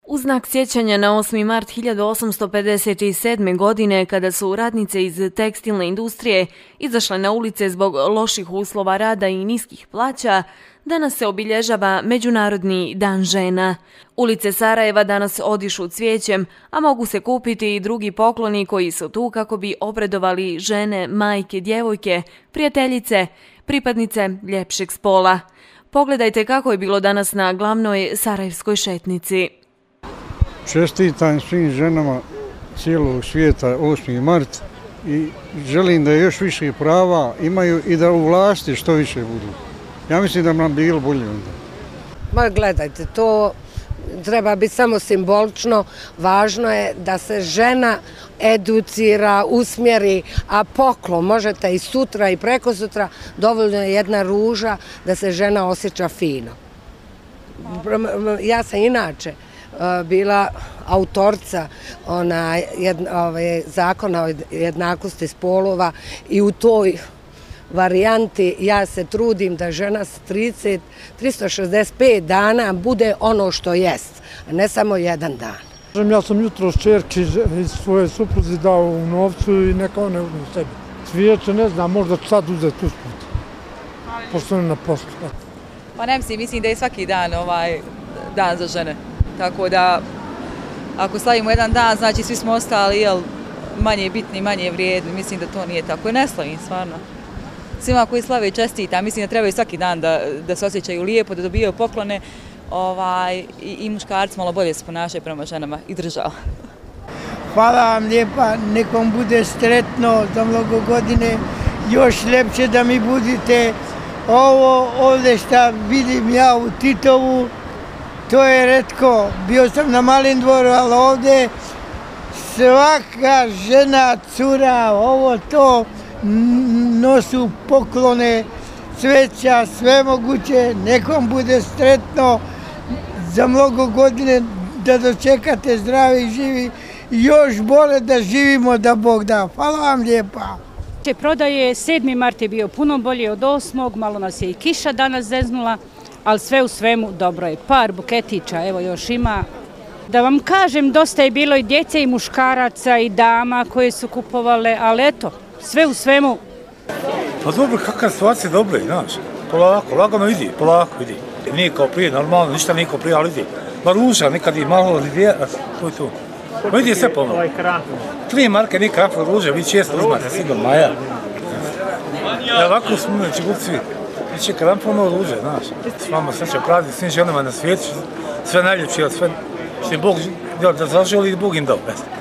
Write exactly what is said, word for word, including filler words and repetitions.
U znak sjećanja na osmi mart hiljadu osamsto pedeset sedme. godine, kada su radnice iz tekstilne industrije izašle na ulice zbog loših uslova rada i niskih plaća, danas se obilježava Međunarodni dan žena. Ulice Sarajeva danas odišu cvijećem, a mogu se kupiti i drugi pokloni koji su tu kako bi obradovali žene, majke, djevojke, prijateljice, pripadnice ljepšeg spola. Pogledajte kako je bilo danas na glavnoj sarajevskoj šetnici. Čestitam svim ženama cijelog svijeta osmi mart i želim da još više prava imaju i da u vlasti što više budu. Ja mislim da nam bilo bolje onda. Ma gledajte, to treba biti samo simbolično. Važno je da se žena educira, usmjeri, a poklon možete i sutra i preko sutra, dovoljno je jedna ruža da se žena osjeća fino. Ja sam inače bila autorca ona, jedna, ove, zakona o jednakosti spolova i u toj varijanti ja se trudim da žena s trideset, tristo šezdeset pet dana bude ono što jest, a ne samo jedan dan. Ja sam jutro čerki iz svoje supruzi dao u novcu i neka one uzme sebi. Cvijeće ne znam, možda ću sad uzeti usput, pošto ne na poslu. Pa ne mislim, mislim da je svaki dan ovaj dan za žene. Tako da, ako slavimo jedan dan, znači svi smo ostali jel, manje bitni, manje vrijedni. Mislim da to nije tako. I ne slavim, stvarno. Svima koji slave čestita, mislim da trebaju svaki dan da, da se osjećaju lijepo, da dobijaju poklone ovaj, i, i muškarci malo bolje se ponašaju prema ženama i država. Hvala vam lijepa, nekom bude sretno za mnogo godine, još ljepše da mi budite. Ovo ovdje što vidim ja u Titovu, to je retko, bio sam na Malim dvoru, ali ovdje svaka žena, cura, ovo to, nosu poklone, cveća, sve moguće, nekom bude sretno za mnogo godine da dočekate zdravi i živi, još bolje da živimo da Bog da. Hvala vam lijepa. Prodaje sedmi mart je bio puno bolji od osmog, malo nas je i kiša danas zeznula, ali sve u svemu dobro je. Par buketića, evo još ima. Da vam kažem, dosta je bilo i djece i muškaraca i dama koje su kupovale, ali eto, sve u svemu. Pa dobro, kakva situacija dobro je, znaš. Polako, lagano ide, polako ide. Nije kao prije, normalno, ništa nije kao prije, ali ide. Ma ruža, nekad je malo, ali je, to je to. Ma ide sve polno. Tri marke, nije krampon ruža, vi često uzmate, sigurno, Maja. Ovako smo će biti svi. Biće krampon ruže, znaš. S vama sreća pravi, svim ženama na svijetu, sve najljepše, sve što je Bog da zaželi i Bog im dao.